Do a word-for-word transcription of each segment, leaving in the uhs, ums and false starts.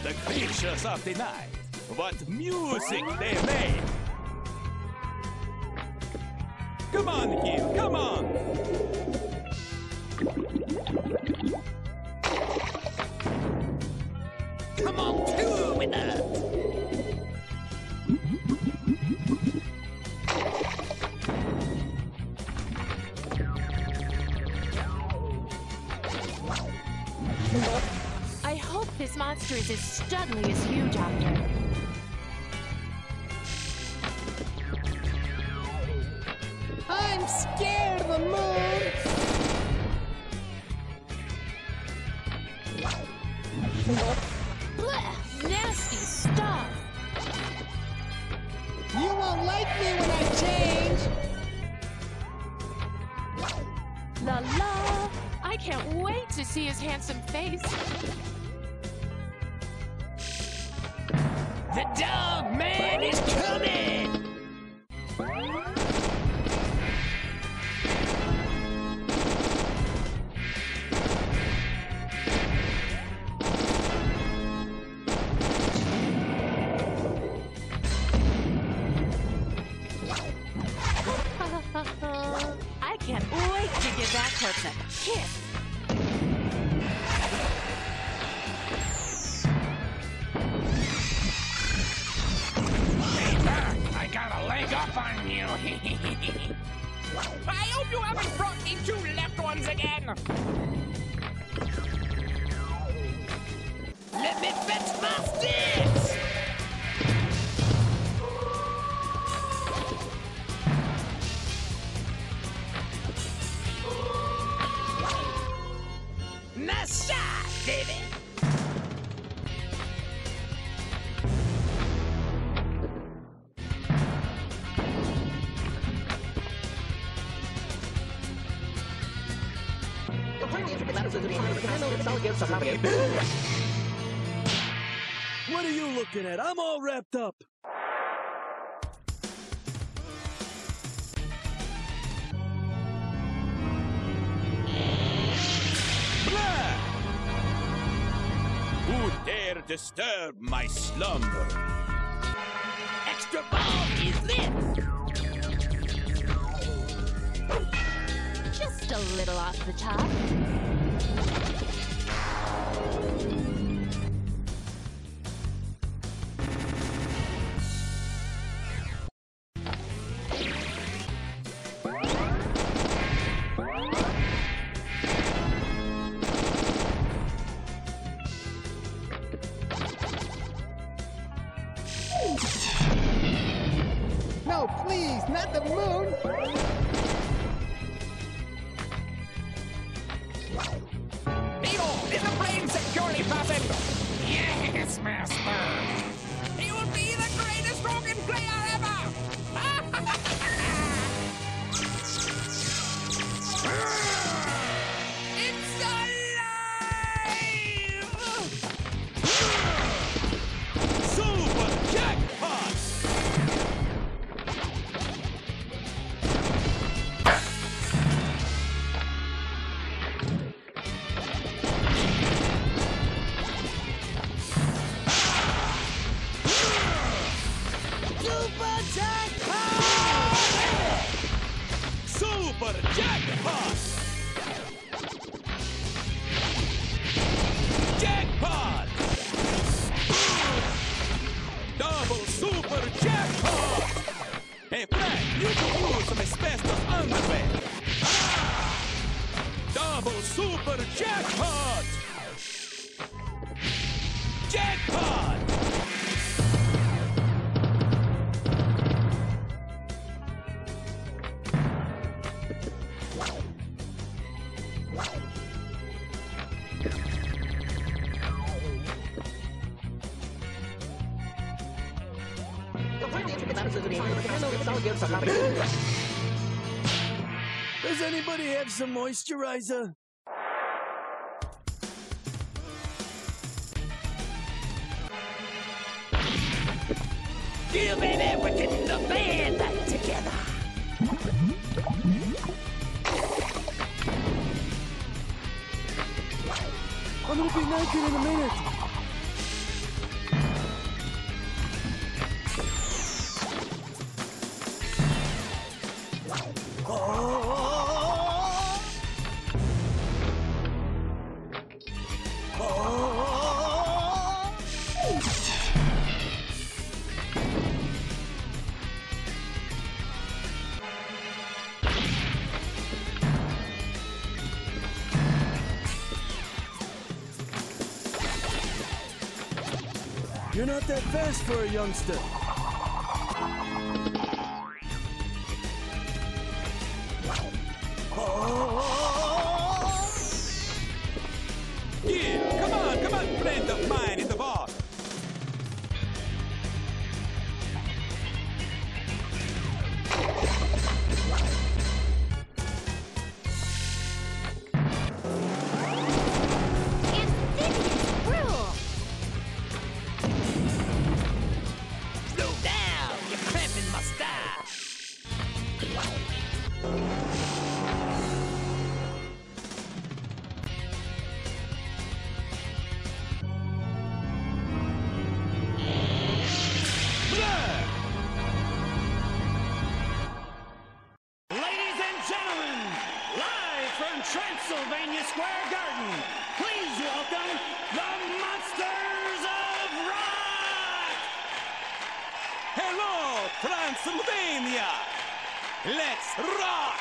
the creatures of the night. What music they made! Come on, kid, come on! Come on, through with us! I hope this monster is as studly as you, Doctor. I'm scared of the moon! Blech! Nasty stuff! You won't like me when I change! La la! I can't wait to see his handsome face. The dog man is coming! I can't wait to give that corpse a kiss. I got a leg up on you. I hope you haven't brought me two left ones again. Let me fetch my sticks. Nice shot, baby. What are you looking at? I'm all wrapped up. Blah! Who dare disturb my slumber? Extra ball is lit! Just a little off the top. No, please, not the moon! Beetle, is the plane securely fastened? Yes, master. He will be the greatest organ player ever! It's alive! Super jackpot! Super jackpot! Jackpot! Double super jackpot! Hey, Frank, you can use some asbestos underwear. Double super jackpot! Jackpot! Does anybody have some moisturizer? You baby, we're getting the band back together. I'm gonna be naked in a minute. You're not that fast for a youngster. Yeah, come on, come on, friend of mine in the bar. Slow down, you're cramping my style. Ladies and gentlemen, live from Transylvania Square Garden, please welcome the Monsters of Rock! Hello, Transylvania! Let's rock!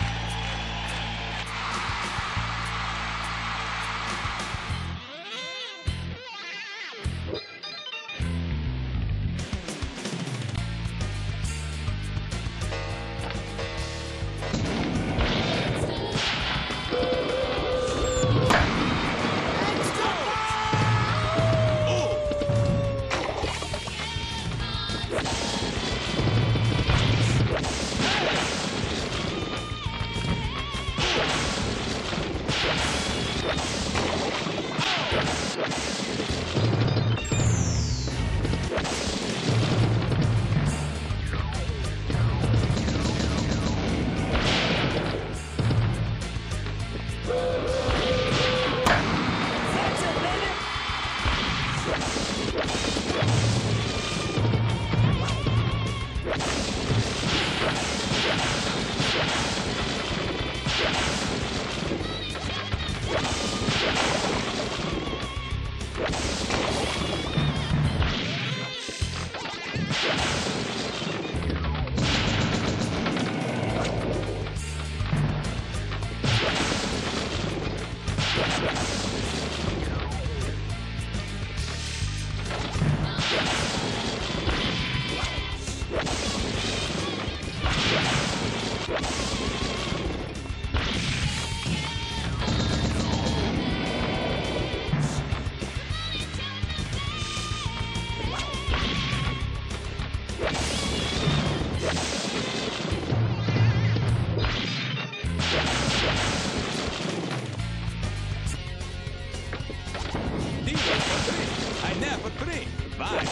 I never drink. Bye.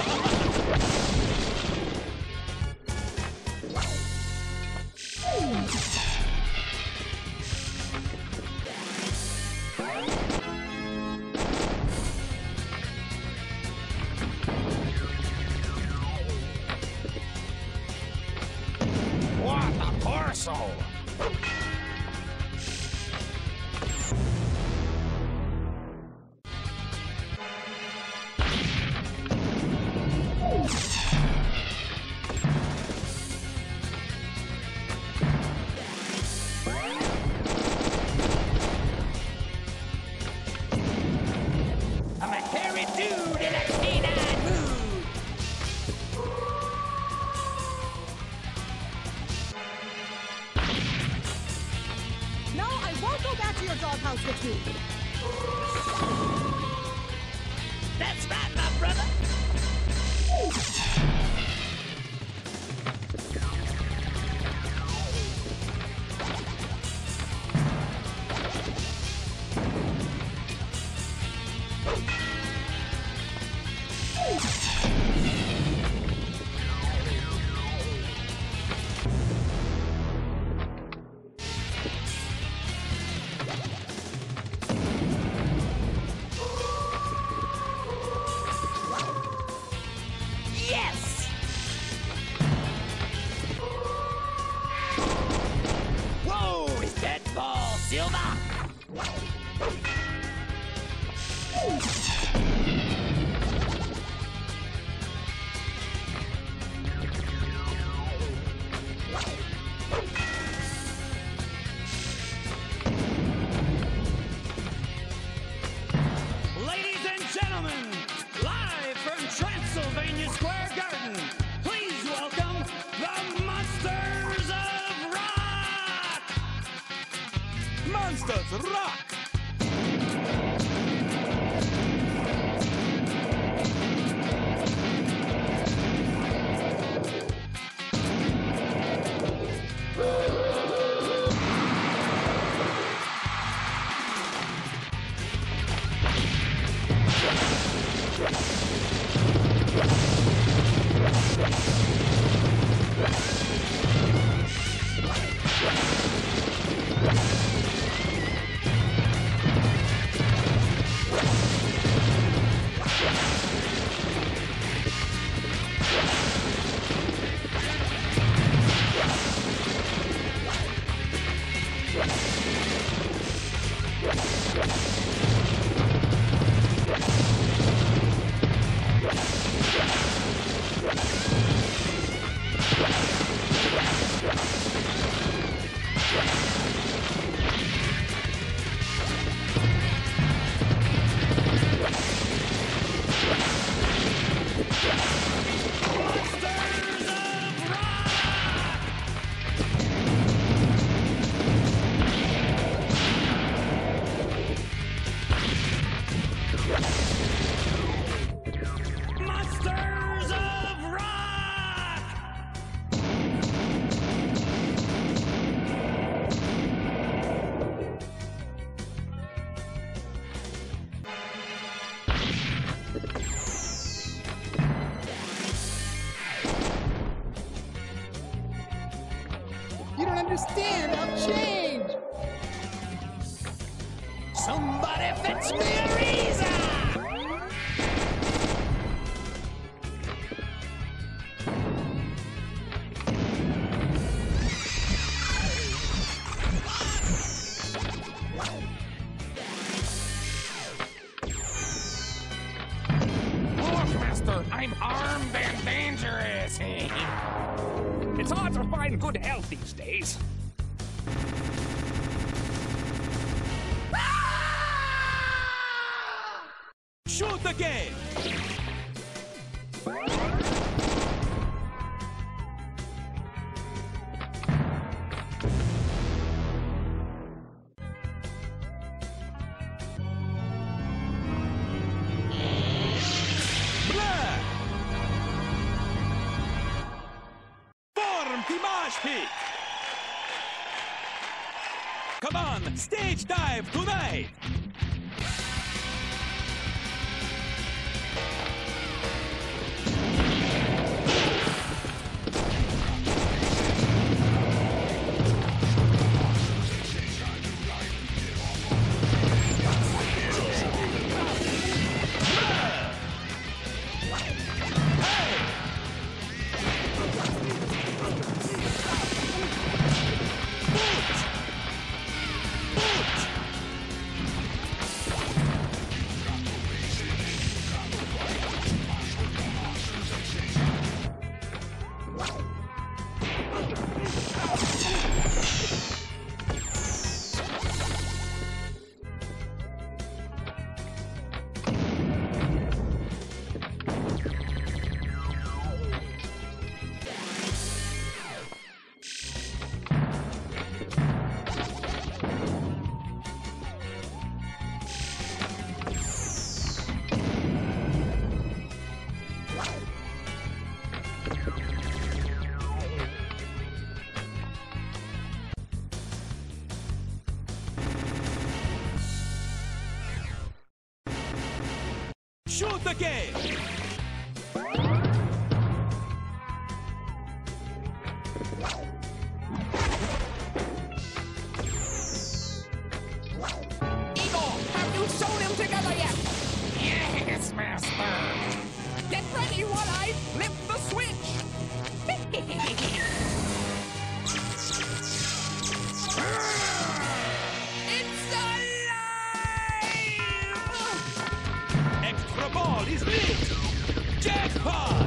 What a parcel! I'm a hairy dude in a canine mood. No, I won't go back to your doghouse with you. That's right, my brother. Yes! Whoa, is that ball silver? Ladies and gentlemen, live from Vania Square Garden. Please welcome the Monsters of Rock! Monsters Rock! You don't understand. I'll change. Somebody fetch me a razor! Look, Master, I'm armed and dangerous. It's hard to find good health these days. Shoot again! Black! Form the mosh pit! Come on, stage dive tonight! Shoot again! Eagle, have you sewn him together yet? Yes, Master. Get ready while I flip the switch. It's alive! Extra ball is lit! Jackpot!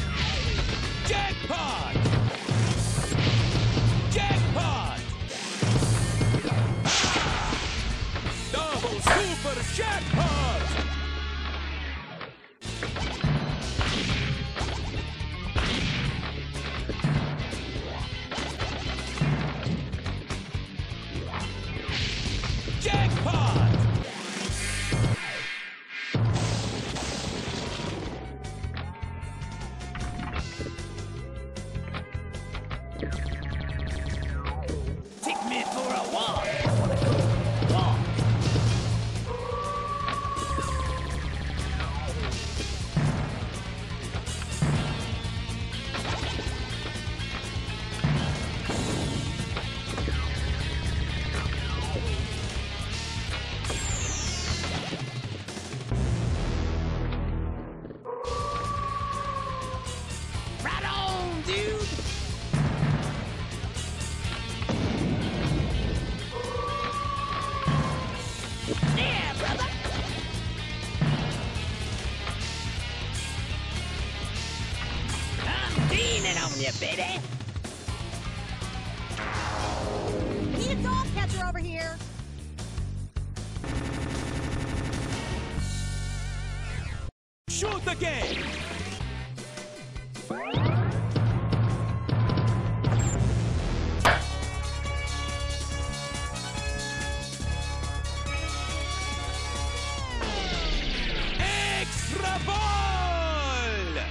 Jackpot! Jackpot! Jackpot! Jackpot! Take me for a walk. I wanna go walk. Right on, dude. Yeah, brother. I'm leaning on you, baby. Need a dog catcher over here. Shoot the game! Extra ball!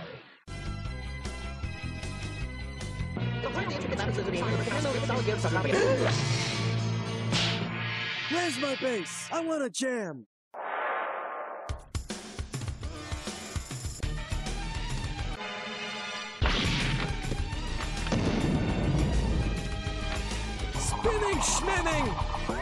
Where's my base? I want to jam. Spinning schminning!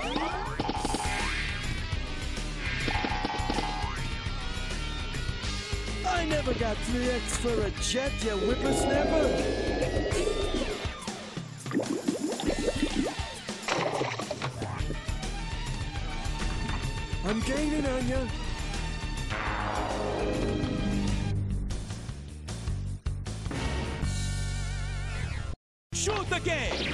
I never got three X for a jet, you whippersnapper! I'm gaining on you. Shoot the game!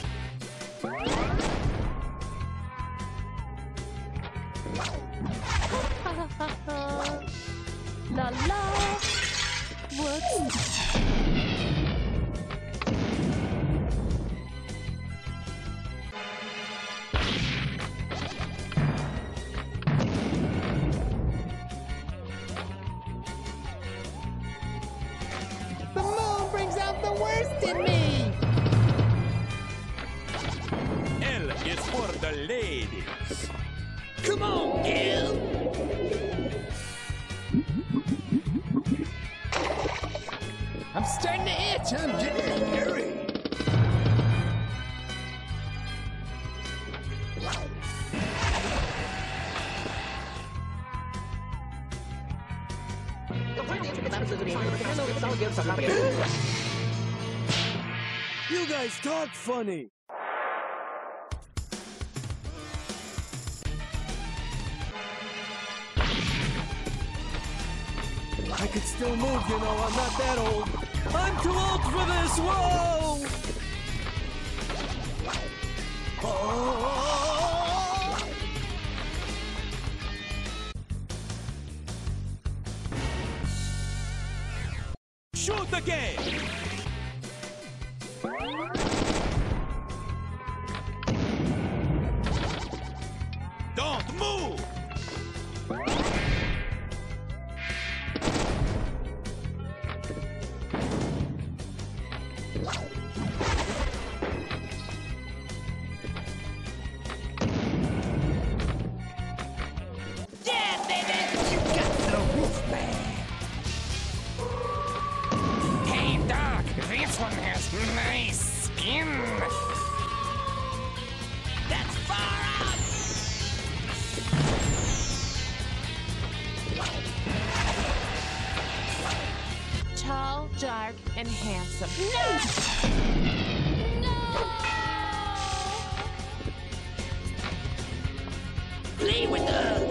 La la. Whoops. The moon brings out the worst in me. L is for the ladies. Come on, Gil. I'm starting to itch. I'm getting hairy. You guys talk funny. I could still move, you know, I'm not that old. I'm too old for this, whoa! Oh! Shoot the game! Don't move! Yeah, baby. You got the roof man. Hey, Doc, this one has nice skin. That's far out. Tall, dark, and handsome. No! Play with us.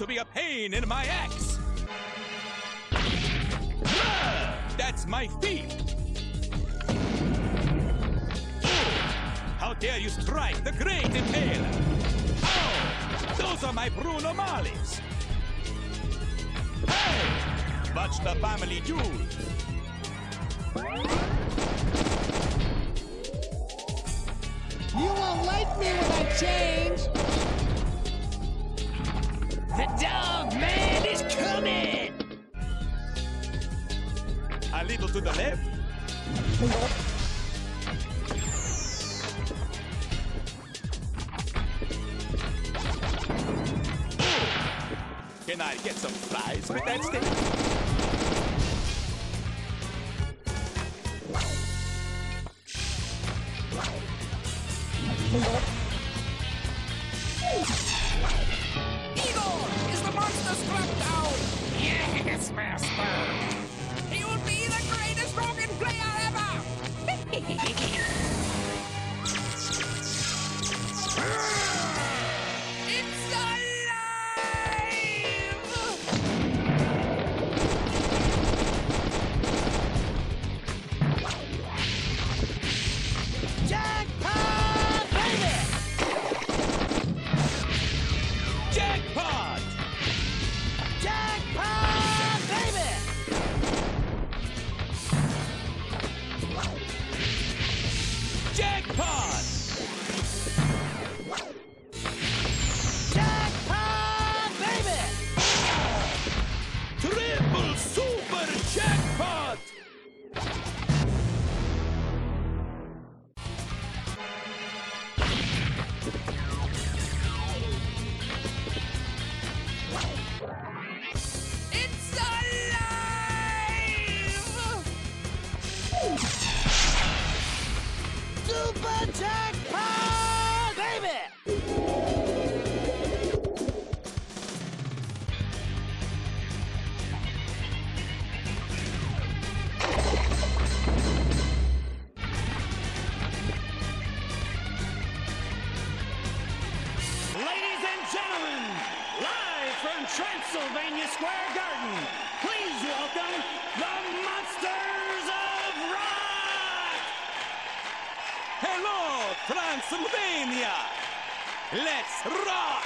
to be a pain in my axe. Ah, that's my feet. How dare you strike the great impaler? Oh, those are my Bruno Marleys. Hey, watch the family jewels. You won't like me when I change. The dog man is coming! A little to the left. Can I get some fries with that steak? Igor! Is the monster strapped down? Yes, master. He will be the greatest rogan player ever! It's alive! Jackpot, baby! Jackpot! Jackpot, baby! Jackpot! Jackpot, baby! Triple super jackpot! It's alive! Super jackpot, baby! Ladies and gentlemen, live from Transylvania Square Garden, please welcome the Monsters of Rock! Hello, Transylvania! Let's rock!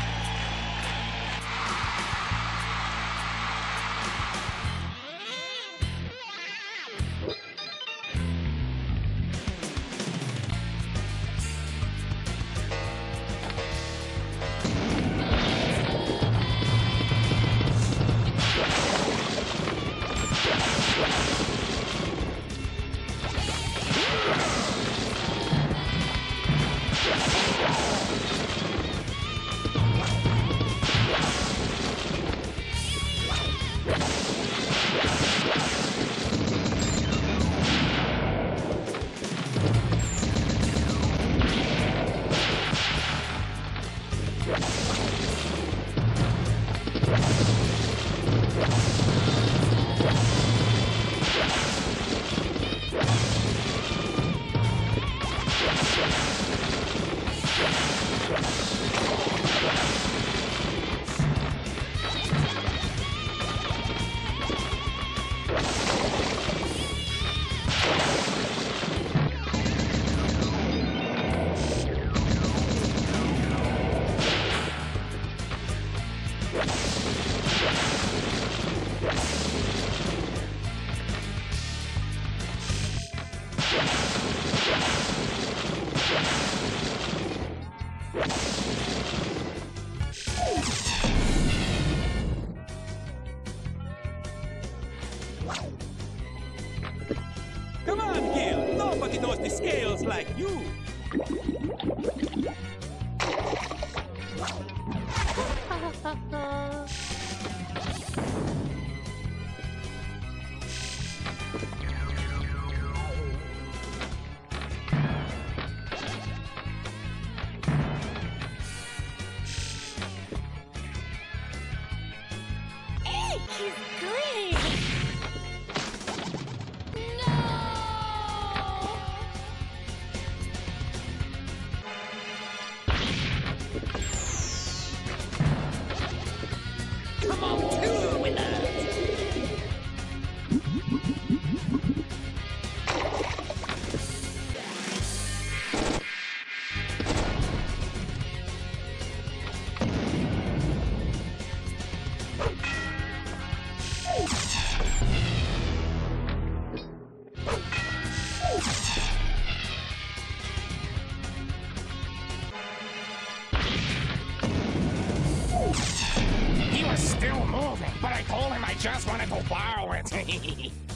Come on, Gil. Nobody knows the scales like you. He's green! No! Hehehehe